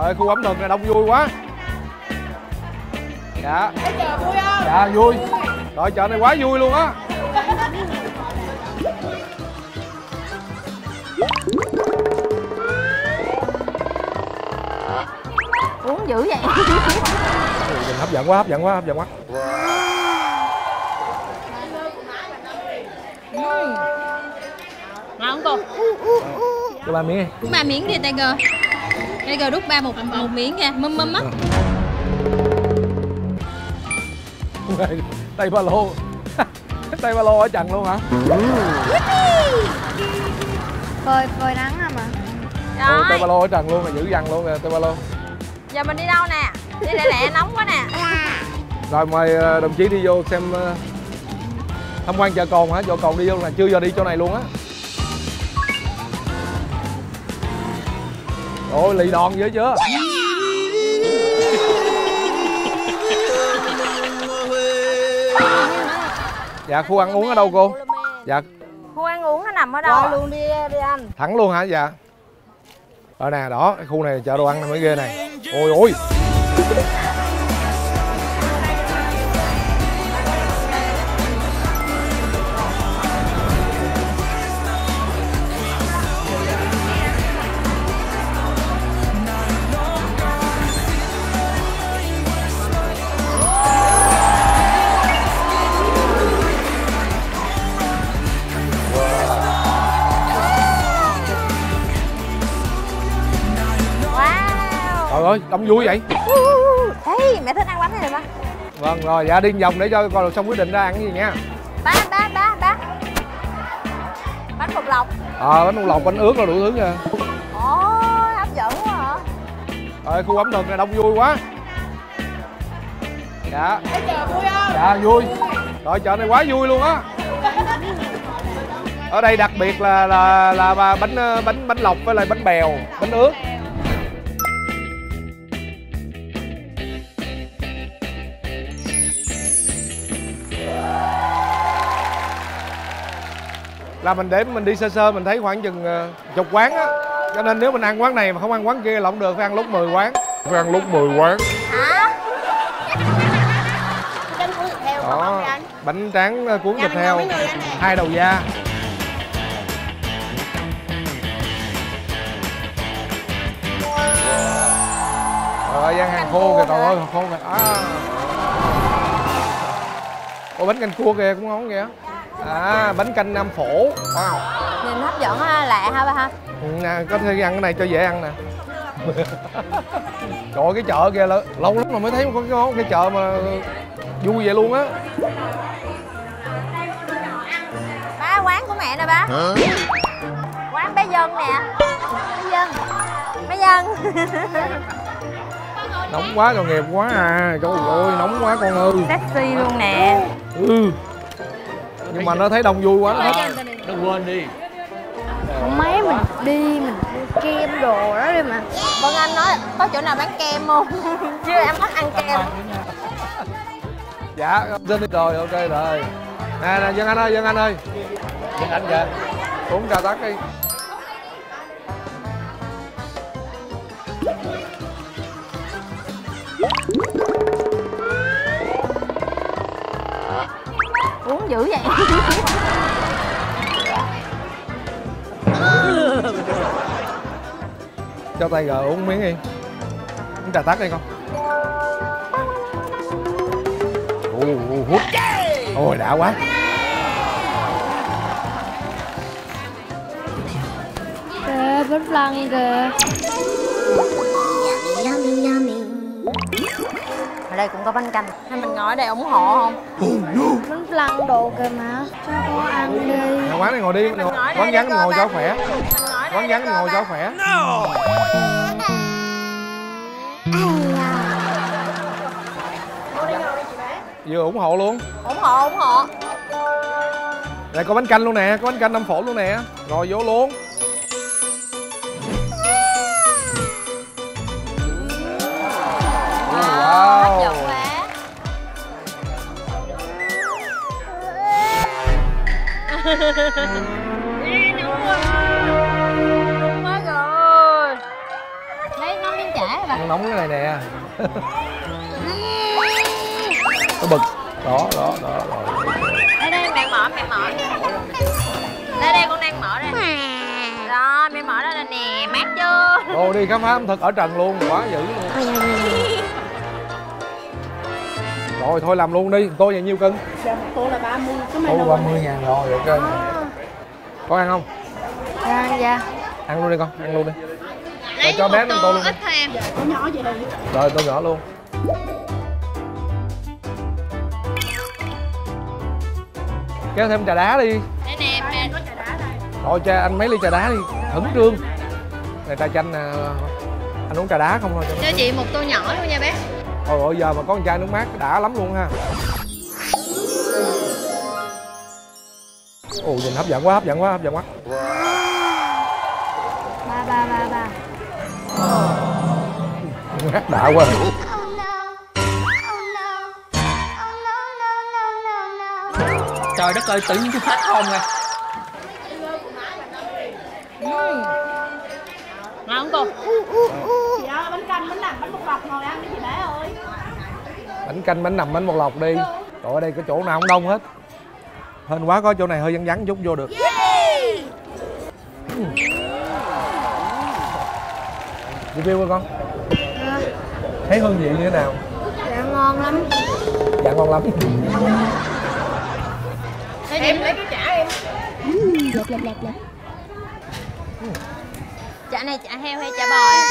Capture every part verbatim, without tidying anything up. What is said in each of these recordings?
Rồi khu ẩm thực này đông vui quá. Dạ. Chợ vui không? Dạ vui. Rồi chợ này quá vui luôn á. Uống dữ vậy. Nhìn hấp dẫn quá, hấp dẫn quá, hấp dẫn quá. Uhm. Ngon không cô? Cho ba miếng đi. Đút ba miếng đi Tiger. Tiger đút ba một một miếng nha, mâm mâm á. Tay ba lô. Tay ba lô ở trần luôn hả? Phơi phơi nắng hả mà. Ồ, tay ba lô ở trần luôn, mà giữ dằn luôn kìa tay ba lô. Giờ mình đi đâu nè? Đi lẹ lẹ nóng quá nè. Rồi mời đồng chí đi vô xem tham quan chợ Cồn hả? Chợ Cồn đi vô là chưa giờ đi chỗ này luôn á. Ôi lì đòn dữ chưa? Dạ khu ăn uống ở đâu cô? Dạ Khu ăn uống nó nằm ở đâu? Rồi luôn đi đi anh. thẳng luôn hả? Dạ. Ở nè đó, cái khu này chợ đồ ăn này mới ghê này. Ôi ôi. Trời ơi, đông vui vậy. Ê, mẹ thích ăn bánh này nè ba. Vâng rồi, dạ đi vòng để cho coi xong quyết định ra ăn cái gì nha. Ba, ba, ba, ba. Bánh bột lọc. Ờ, à, bánh bột lọc, bánh ướt là đủ thứ nha. Ôi, hấp dẫn quá hả? Rồi, khu ẩm thực này đông vui quá. Dạ. Chợ vui không? Dạ, vui. Rồi, chợ này quá vui luôn á. Ở đây đặc biệt là là là bánh bánh bánh lọc với lại bánh bèo, bánh ướt. Là mình để mình đi sơ sơ mình thấy khoảng chừng uh, chục quán á, cho nên nếu mình ăn quán này mà không ăn quán kia là không được, phải ăn lúc mười quán. Phải ăn lúc mười quán. Hả? Bánh cuốn thịt heo Đó, không anh? bánh tráng cuốn thịt heo, hai đầu da. Rồi gian hàng khô kìa, trời ơi khô kìa. À. Ôi bánh canh cua kìa cũng ngon kìa. À, bánh canh Nam Phổ. Wow. Nhìn hấp dẫn ha, lạ ha ba ha. Ừ, nè, có thể ăn cái này cho dễ ăn nè. Trời ơi, cái chợ kìa là lâu lắm mà mới thấy có cái món, cái chợ mà vui vậy luôn á. Ba, quán của mẹ nè ba. Hả? Quán bé Dân nè. Bé Dân. Bé Dân. Nóng quá, tội nghiệp quá à. Trời ơi, nóng quá con ơi. Sexy luôn nè. Ừ. Nhưng mà nó thấy đông vui quá nó thích. Nó quên đi. Không mấy mình đi mình mua kem đồ đó đi mà. Vâng anh nói có chỗ nào bán kem không? Chứ em thích ăn kem. Dạ, xin đi rồi, ok rồi. Nè nè Dân Anh ơi, Dân Anh ơi. Dân Anh kìa. Uống trà tắc đi. Uống dữ vậy. Cho tay gờ uống miếng đi. Uống trà tắc đi con. Ồ, hút. Ôi đã quá. Kìa, bánh flan kìa. Ở đây cũng có bánh canh. Hay mình ngồi ở đây ủng hộ không? Bánh flan đồ kìa mà. Cho con ăn đi. Nhà quán này ngồi đi, ngồi, quán vắng ngồi cho khỏe. Quán vắng ngồi cho khỏe. Vừa ủng hộ luôn. ủng hộ ủng hộ. Đây có bánh canh luôn nè, có bánh canh Nam Phổ luôn nè. Ngồi vô luôn. Wow, hấp dẫn quá. Nóng quá rồi. Lấy ngón miếng chả rồi bà. ăn nóng cái này nè. Nó bực. Đó, đó, đó, rồi. Đây đây, mẹ mở, mẹ mở. Đây đây, con đang mở đây. Đó, mẹ mở ra là nè, mát chưa? Đồ đi khám phá ẩm thực ở Trần luôn, quá dữ luôn. Rồi thôi làm luôn đi, tô vậy nhiêu cân? Dạ, một tô là ba mươi. Tô ba mươi ngàn rồi, ok. Con ăn không? À, dạ. Ăn luôn đi con, ăn luôn đi. Lấy cho một bé mình tô tô luôn. ít thôi em. Tô nhỏ vậy. Rồi tô nhỏ luôn. Kéo thêm trà đá đi. Đây nè, mẹ. Rồi cha anh mấy ly trà đá đi, khẩn trương. Này trà chanh nè, anh uống trà đá không thôi. Cho chị một tô nhỏ luôn nha bé. Ôi ôi giờ mà có một chai nước mát đã lắm luôn ha. Ồ nhìn hấp dẫn quá, hấp dẫn quá, hấp dẫn quá. Ba ba ba ba. Hát đã quá. Trời đất ơi, tự nhiên tôi hết hồn rồi. Ngon không cô? Chị ơi, bánh canh, bánh nằm, bánh bột lọc ngồi ăn đi chị bé ơi. Bánh canh, bánh nằm, bánh bột lọc đi. Trời ơi, đây có chỗ nào không đông hết. Hên quá có chỗ này hơi vắng vắng chút vô được. uhm. Review coi con. À, Thấy hương vị như thế nào? dạ ngon lắm. Dạ ngon lắm. Thế em lấy cái chả em. Lẹp lẹp lẹp lẹp. Chả này chả heo hay chả bò em?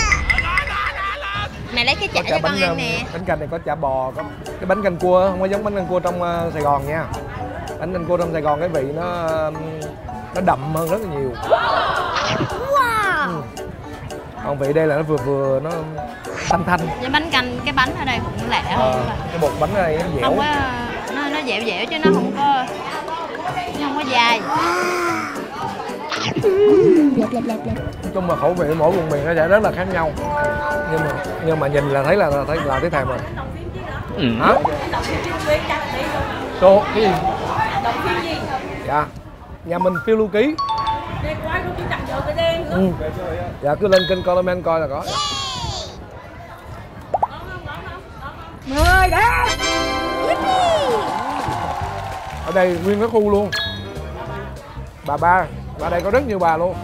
Mẹ lấy cái chả cho con ăn nè. Bánh canh này có chả bò, có cái bánh canh cua không có giống bánh canh cua trong uh, Sài Gòn nha. Bánh canh cua trong Sài Gòn cái vị nó uh, nó đậm hơn rất là nhiều. Wow. Ừ. Còn vị đây là nó vừa vừa nó thanh thanh. Với bánh canh cái bánh ở đây cũng lẹ Ờ, hơn. cái bột bánh ở đây nó dẻo. Không có nó nó dẻo dẻo chứ nó không có nó không có dai. Lẹp lẹp lẹp lẹp. Nói chung là khẩu vị mỗi vùng miền nó sẽ rất là khác nhau. Nhưng mà nhưng mà nhìn là thấy là, là thấy là thấy thèm rồi. Ừ. Hả? Số cái gì? Động phim gì? Dạ. Dạ. Nhà mình phiêu lưu ký. Đây quái không chỉ tặng giờ cái đen. Ừ. Dạ cứ lên kênh Coleman coi là có. Người đó. Ở đây nguyên cái khu luôn. Bà ba, bà đây có rất nhiều bà luôn.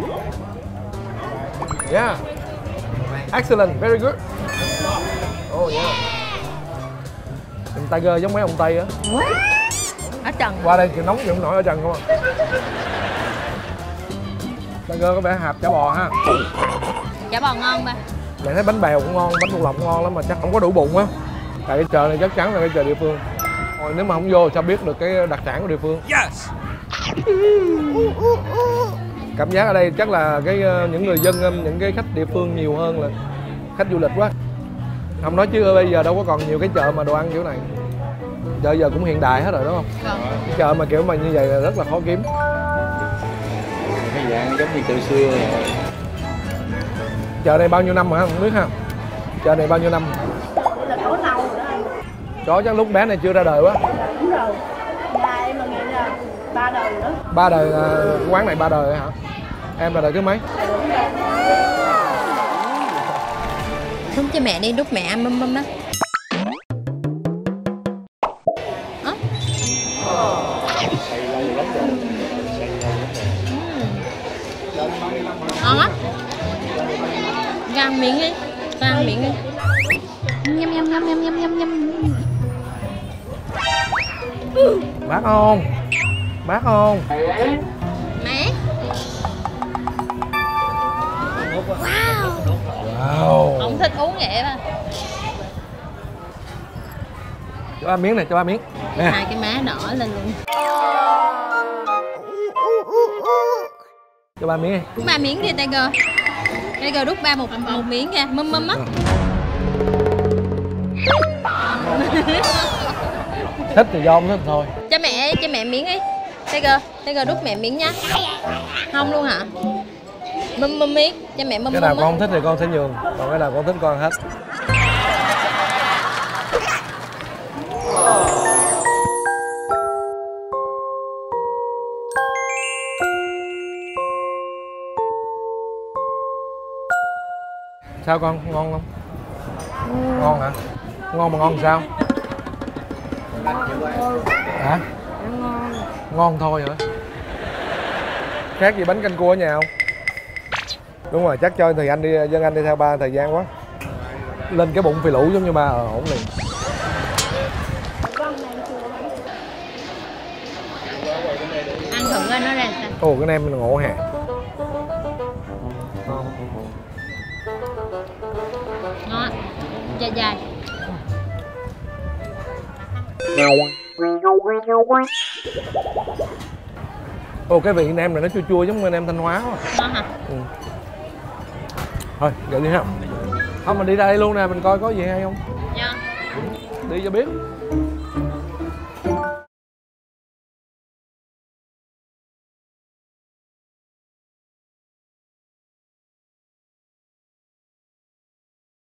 Yeah. Excellent, very good. Oh yeah. Mình Tiger giống mấy ông Tây á. Ở Trần. Qua đây thì nóng thì không nổi ở Trần không à. Tiger có vẻ hạp chả bò ha. Chả bò ngon ba. Mẹ thấy bánh bèo cũng ngon, bánh bột lọc cũng ngon lắm mà chắc không có đủ bụng á. Tại cái chợ này chắc chắn là cái chợ địa phương. Rồi nếu mà không vô sao biết được cái đặc sản của địa phương. Yes. Cảm giác ở đây chắc là cái những người dân, những cái khách địa phương nhiều hơn là khách du lịch quá. Không nói chứ bây giờ đâu có còn nhiều cái chợ mà đồ ăn kiểu này. Chợ giờ cũng hiện đại hết rồi đúng không? Vâng. Cái chợ mà kiểu mà như vậy là rất là khó kiếm. Cái dạng giống như từ xưa rồi. Chợ này bao nhiêu năm hả? Không biết ha. Chợ này bao nhiêu năm? Là có lâu rồi đó anh. Chó chắc lúc bé này chưa ra đời quá. Đúng rồi. Nhà em mà nghĩ là ba đời nữa. Ba đời, cái quán này ba đời hả? Em là đời thứ mấy? Đúng cho mẹ đi, đút mẹ ăn mâm mâm đó. Hả? Ngon á. Ra ăn miếng đi. Ra ăn miếng đi. Nhâm nhâm nhâm nhâm nhâm nhâm nhâm. Mát không? Mát không? Mát. Wow. Không thích uống vậy ba. Cho ba miếng này, cho ba miếng. Nè. Hai cái má đỏ lên luôn. Cho ba miếng đi. Ba miếng đi Tiger. Tiger đút ba một một miếng nha, mâm mâm á. Thích thì do không thích thôi. Cho mẹ, cho mẹ miếng đi. Tiger, Tiger đút mẹ miếng nha. Không luôn hả? Mâm mâm miếng, cho mẹ mâm Cái mâm nào con á. không thích thì con sẽ nhường, còn cái nào con thích con hết. Sao con, ngon không? Ngon hả? Ngon mà ngon sao? Hả? Ngon. Ngon thôi hả? Khác gì bánh canh cua ở nhà không? Đúng rồi, chắc cho thì anh đi, dân anh đi theo ba thời gian quá. Lên cái bụng phì lũ giống như ba, ờ, ổn liền. Ăn thử coi nó ra sao. Ồ, cái nem mình ngộ hè. Ngon. Dài dài. Ồ, cái vị nem này nó chua chua giống như nem Thanh Hóa quá. Ngon hả? Ừ. Thôi, vậy đi ha. Không, mình đi ra đây luôn nè, mình coi có gì hay không. Dạ. Đi cho biết.